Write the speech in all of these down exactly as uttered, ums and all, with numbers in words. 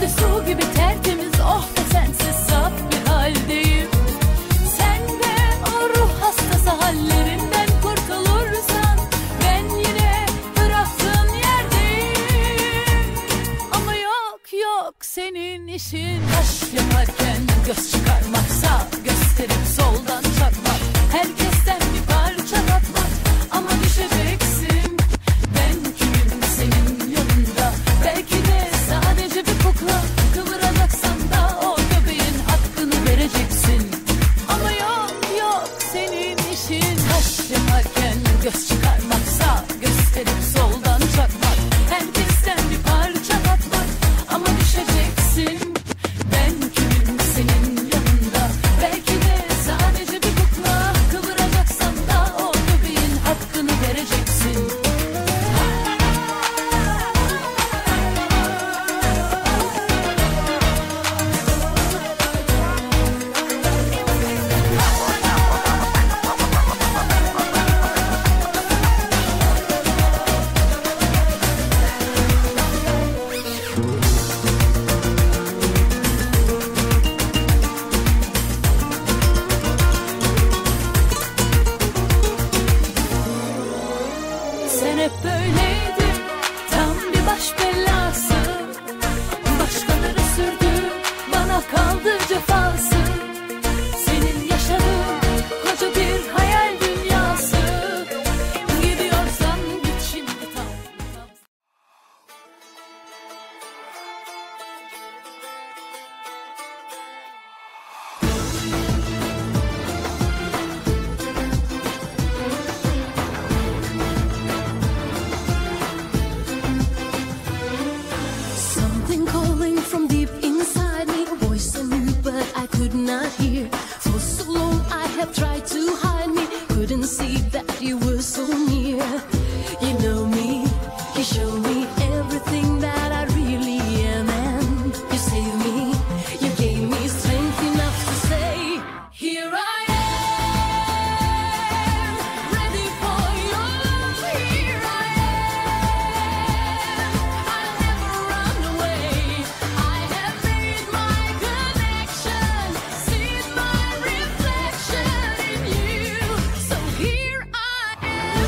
Gözleri su gibi tertemiz, oh be sensiz saf bir haldeyim. Sen de o ruh hastası hallerinden kurtulursan ben yine bıraktığın yerdeyim. Ama yok yok senin işin taş yaparken göz çıkarmaksa, gösterip soldan çarpmak, herkesten bir parça tatmak. Ama düşeceksin, ben kimim senin yanında? Belki de sadece bir kukla, kıvıracaksan da o göbeğin hakkını vereceksin. Ama yok yok senin işin taş yaparken göz çıkarmaksa, gösterip soldan çarpmak, herkesten bir parça tatmak. Ama düşeceksin, ben kimim senin yanında? Belki de sadece bir kukla, kıvıracaksan da o göbeğin hakkını vereceksin. Sen hep böyleydin, tam bir baş belası. Başkaları sürdü, bana kaldı cefası. Senin yaşadığın koca bir hayal dünyası. Gidiyorsan git şimdi tam. Something calling from deep inside me, a voice I knew but I could not hear. For so long I have tried to hide me, couldn't see that you were so near. You know me, you show me everything that I really am, and you saved me, you gave me strength enough to say, here I am, ready for you, here I am, I'll never run away, I have made my connection, seen my reflection in you, so here I am.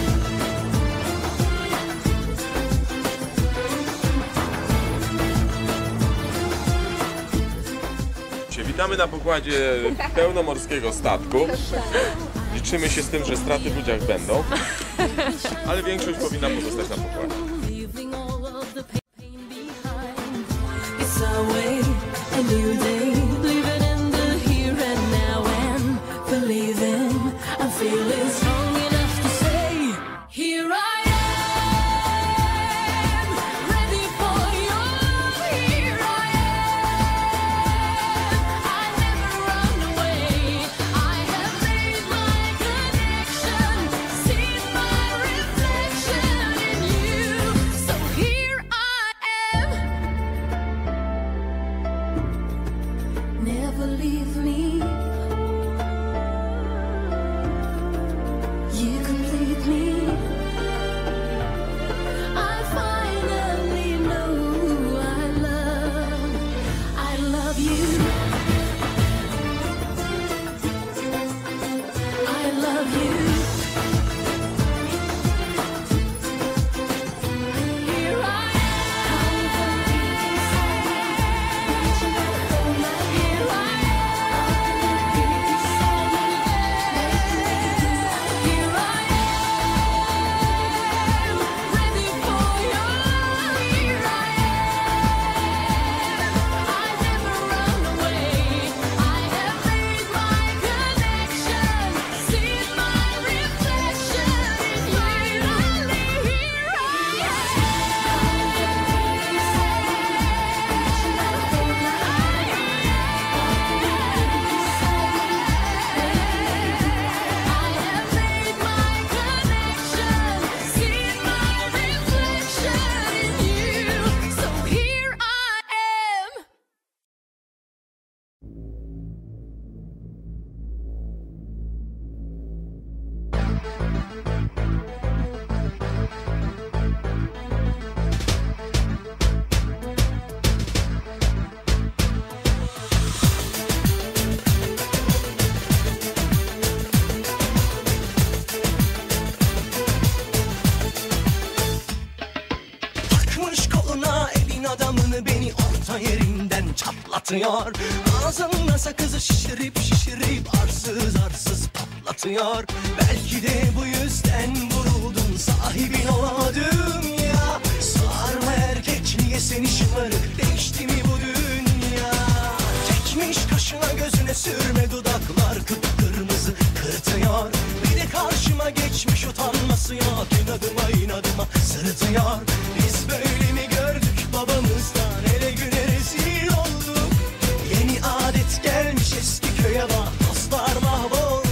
Witamy na pokładzie pełnomorskiego statku. Liczymy się z tym, że straty w ludziach będą, ale większość powinna pozostać na pokładzie. Leaving all of the pain behind. It's our way, a new day. Living in the here and now and believing I'm feeling strong enough to say, here I am, ready for you, here I am. I never run away, I have made my connection, seen my reflection in you, so here I am. Never leave me, you complete me. I finally know I love, I love you. I love you. Here I am. Here I am. yerinden çatlatıyor. Ağzında sakızı şişirip şişirip arsız arsız patlatıyor. Belki de bu yüzden vuruldun, sahibin olamadım ya. Sarma erkek niye seni şımarık, değişti mi bu dünya? Çekmiş kaşına gözüne sürme, dudaklar kıpkırmızı kırıtıyor. Bir de karşıma geçmiş utanması yok, inadıma inadıma sırıtıyor. Biz böyle mi gördük babamızdan, ele güne rezil olduk. Yeni adet gelmiş eski köye bak, dostlar mahvoldu.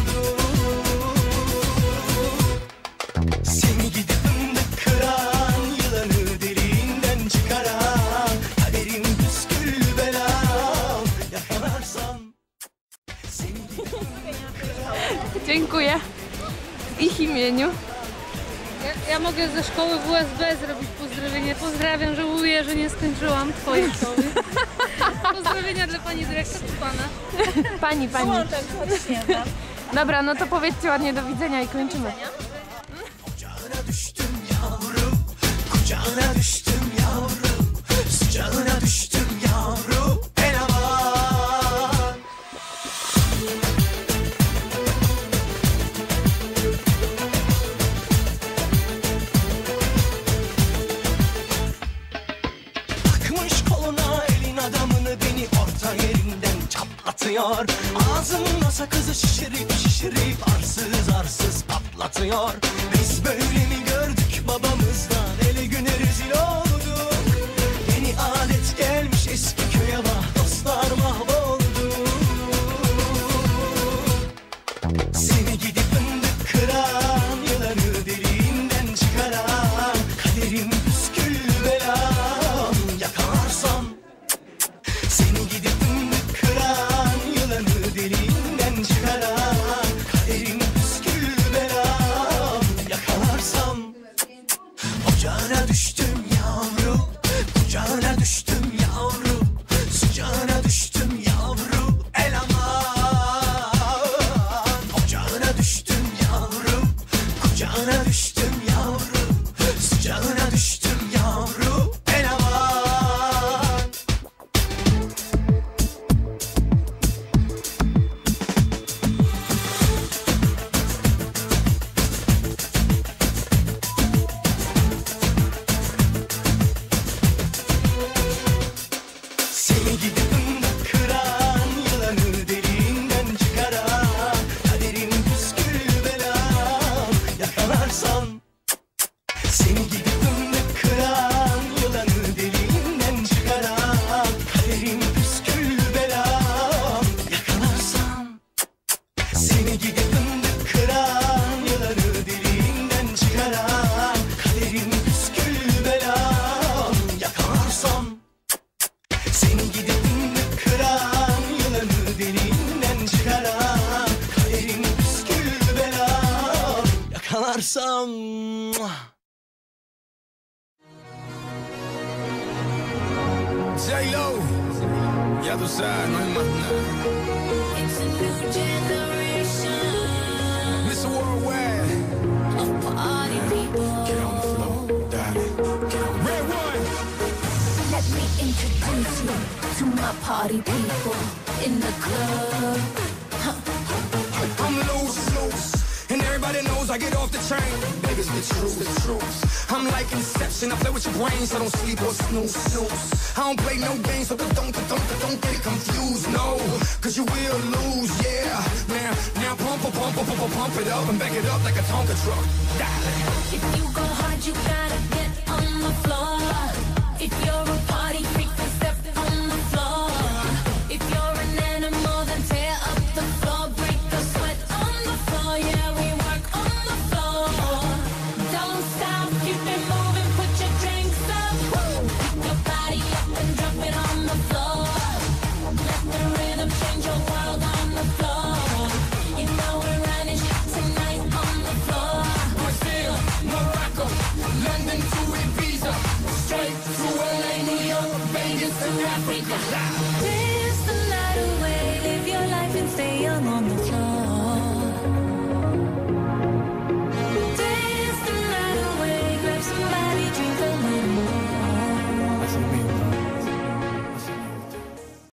Seni gidip fındık kıran, yılanı deliğinden çıkaran, kaderim püskül belam, yakalarsan. Dziękuję. W ich imieniu. Ja, ja mogę ze szkoły W S B zrobić pozdrowienie. Pozdrawiam, żałuję, że nie skończyłam twojej szkoły. Pozdrowienia dla pani dyrektor i pana. Pani, pani. Dobra, no to powiedzcie ładnie do widzenia i kończymy. Kucağına düştüm yavrum, kucağına düştüm yavrum, sıcağına düştüm yavrum, el aman. Takmış koluna elin adamını, beni orta yerinden çatlatıyor. Ağzımda sakızı şişirip şişirip arsız arsız patlatıyor. Biz böyle mi gördük babamızdan, ele güne rezil olduk. Yeni adet gelmiş eski köye bak, dostlar mahvoldu. Seni gidip fındık kıran, yılanı deliğinden çıkaran, kaderim püskül belam, yakalarsam. Seni gidip fındık kıran, yılanı deliğinden çıkaran, kaderim püskül belam, yakalarsam. Ocağına düştüm yavrum, kucağına düştüm yavrum, sıcağına düştüm yavrum, el aman. Ocağına düştüm yavrum, kucağına düştüm yavrum, sıcağına düştüm yavrum, el aman. Seni gidip fındık kıran, yılanı deliğinden çıkaran, kaderin püskül belam, yakalarsam. Seni gidip fındık kıran, yılanı deliğinden çıkaran, kaderin püskül belam, yakalarsam. Seni gidip fındık kıran, yılanı deliğinden çıkaran, kaderin püskül belam, yakalarsam. Seni gidip fındık kıran, yılanı deliğinden çıkaran, kaderin püskül belam, yakalarsam. J-Lo, ya tú sabes, no hay más nada. It's a new generation mister Worldwide, of party people. get on the floor, darling. Get on. Red one. Let me introduce you to my party people in the club. I'm loose, loose, and everybody knows I get off the train. Baby, it's the truth, the truth. I'm like Inception, I play with your brains, I don't sleep or snooze, snooze. I don't play no games, so don't, don't, don't, don't get it confused, no. Cause you will lose, yeah. Now, now pump, pump, pump, pump, pump, pump it up and back it up like a Tonka truck. Darling. If you go hard, you gotta get on the floor. If you're a party freak, then step on the floor. If you're an animal, then tear up the floor. Break the sweat on the floor, yeah, we work on the floor. Don't stop, keep it moving, put your drinks up. Pick your body up and drop it on the floor. Let the rhythm change your world on the floor. You know we're running tonight on the floor. Brazil, Morocco, London to Ibiza, straight to L A, New York, Vegas to Africa. Dance the night away, live your life and stay young on the